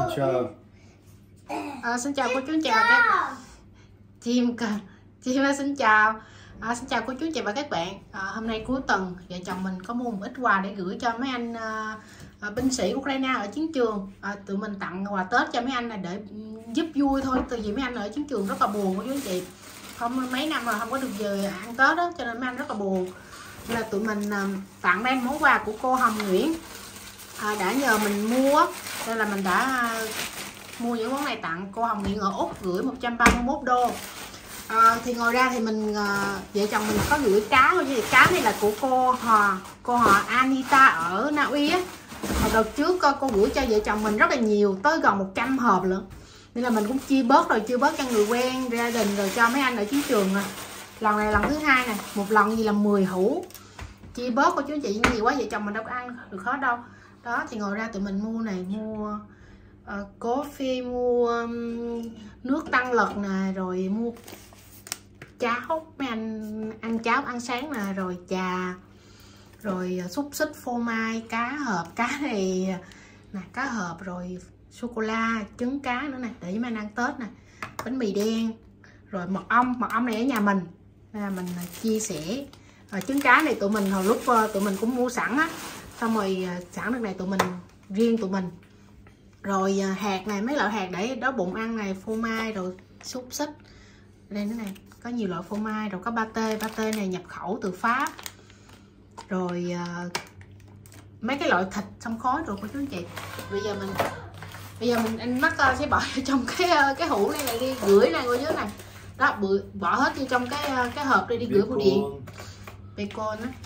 chào. Xin chào cô chú anh chị và các chim xin chào. Xin chào cô chú anh chị và các bạn. Hôm nay cuối tuần vợ chồng mình có mua một ít quà để gửi cho mấy anh binh sĩ Ukraine ở chiến trường. Tụi mình tặng quà Tết cho mấy anh này để giúp vui thôi, từ vì mấy anh ở chiến trường rất là buồn cô chú anh chị. Không mấy năm mà không có được về ăn Tết đó, cho nên mấy anh rất là buồn. Nên là tụi mình tặng đây món quà của cô Hồng Nguyễn đã nhờ mình mua, nên là mình đã mua những món này tặng cô Hồng Nguyễn ở Úc, gửi 131 đô. Thì ngoài ra thì mình vợ chồng mình có gửi cá thôi, chứ cá này là của cô họ Anita ở Na Uy á. Đợt trước cô gửi cho vợ chồng mình rất là nhiều, tới gần 100 hộp luôn, nên là mình cũng chia bớt cho người quen, gia đình, rồi cho mấy anh ở chiến trường rồi. Lần này lần thứ hai này, một lần gì là 10 hũ, chia bớt cô chú anh chị, nhiều quá vợ chồng mình đâu có ăn được hết đâu. Đó, thì ngồi ra tụi mình mua này, mua coffee, mua nước tăng lực nè, rồi mua cháo, mấy anh ăn cháo ăn sáng nè, rồi trà, rồi xúc xích, phô mai, cá hộp, cá này nè, cá hộp, rồi sô cô la, trứng cá nữa nè, để mấy anh ăn Tết nè, bánh mì đen, rồi mật ong này ở nhà mình, mình chia sẻ. Trứng cá này tụi mình hồi lúc tụi mình cũng mua sẵn á, xong rồi sẵn được này tụi mình riêng tụi mình. Rồi hạt này, mấy loại hạt để đói bụng ăn này, phô mai, rồi xúc xích đây nữa này, có nhiều loại phô mai, rồi có pate này nhập khẩu từ Pháp, rồi mấy cái loại thịt xông khói rồi cô chú anh chị. Bây giờ mình anh mắc sẽ bỏ trong cái hũ này đi gửi này cô chú này. Đó, bỏ hết vô trong cái hộp đây đi gửi bưu điện. Bacon á,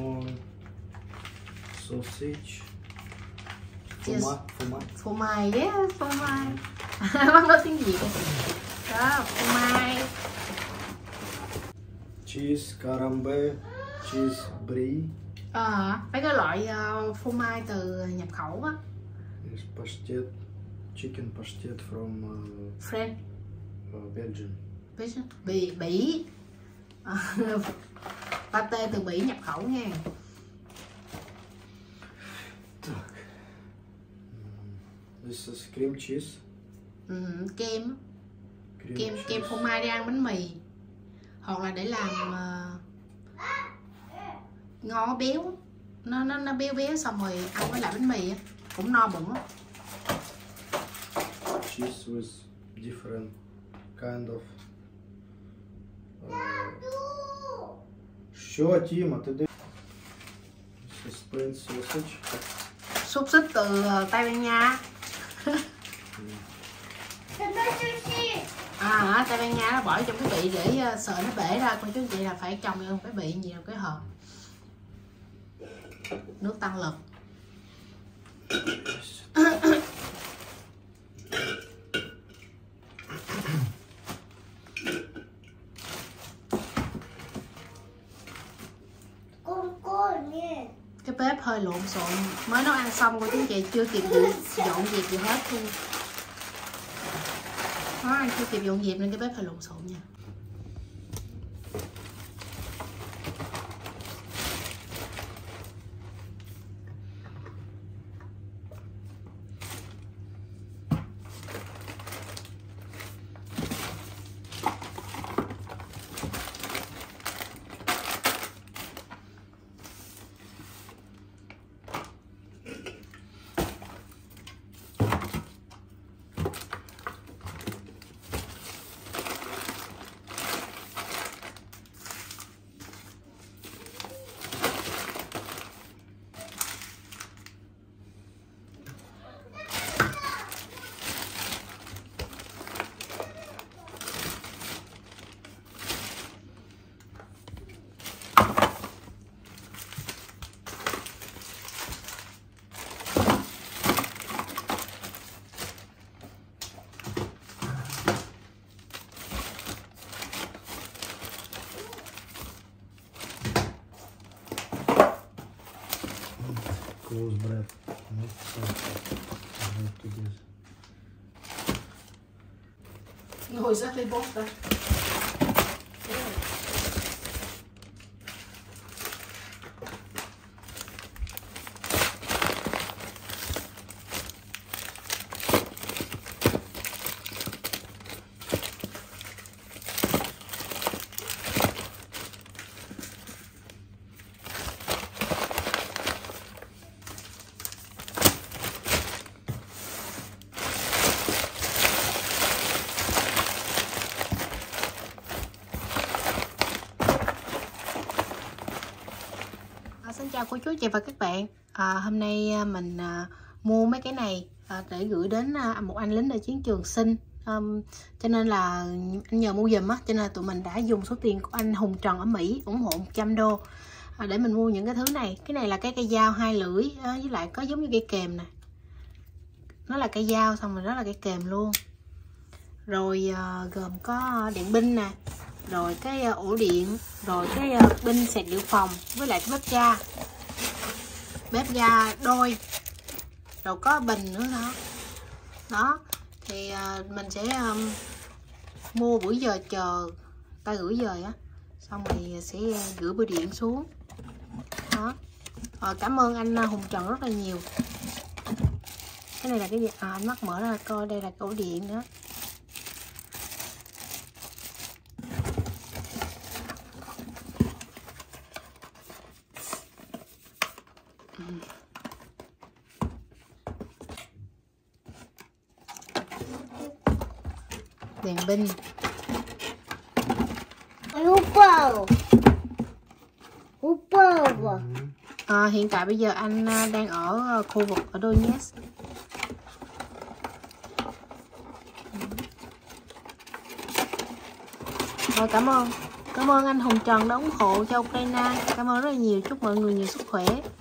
sausage, phô mai, yeah, phô mai. Bắt nói tiếng Việt đó, phô mai, cheese, carambe, cheese brie, mấy cái loại phô mai từ nhập khẩu á. pastet, chicken pastet from France, Belgium. Bỉ. Pate từ Bỉ nhập khẩu nha. This is cream cheese. Kem phô mai để ăn bánh mì, hoặc là để làm ngon béo, nó béo xong rồi ăn với lại bánh mì á, cũng no bụng á. Cheese with different kind of. Що, Тіма, ти де? This is plain sausage. Xúc xích từ Tây Ban Nha. Tây Ban Nha nó bỏ trong cái bị để sợ nó bể ra, con chú chị là phải trồng vô cái bị gì, cái hộp. Nước tăng lực. Cái bếp hơi lộn xộn, mới nấu ăn xong cô chú chị, chưa kịp dọn dẹp gì hết luôn. Nó ăn chưa kịp dọn dẹp nên cái bếp hơi lộn xộn nha. Close breath. Not to this. Ngồi sát lên bốt đây. chào cô chú chị và các bạn. Hôm nay mình mua mấy cái này để gửi đến một anh lính ở chiến trường Sinh. Cho nên là anh nhờ mua giùm á, cho nên là tụi mình đã dùng số tiền của anh Hùng Trần ở Mỹ ủng hộ 100 đô để mình mua những cái thứ này. Cái này là cái cây dao 2 lưỡi với lại có giống như cây kềm nè. Nó là cây dao xong rồi đó là cây kềm luôn. Rồi gồm có điện binh nè, rồi cái ổ điện, rồi cái pin sạc dự phòng với lại cái bếp ga đôi, rồi có bình nữa đó. Thì mình sẽ mua buổi giờ chờ ta gửi về á, xong rồi sẽ gửi bưu điện xuống đó. Cảm ơn anh Hùng Trần rất là nhiều. Cái này là cái gì? Anh mắc mở ra coi, đây là ổ điện đó. Đèn pin. Hiện tại bây giờ anh đang ở khu vực ở Donetsk. Rồi, cảm ơn anh Hùng Trần đã ủng hộ cho Ukraine. Cảm ơn rất là nhiều. Chúc mọi người nhiều sức khỏe.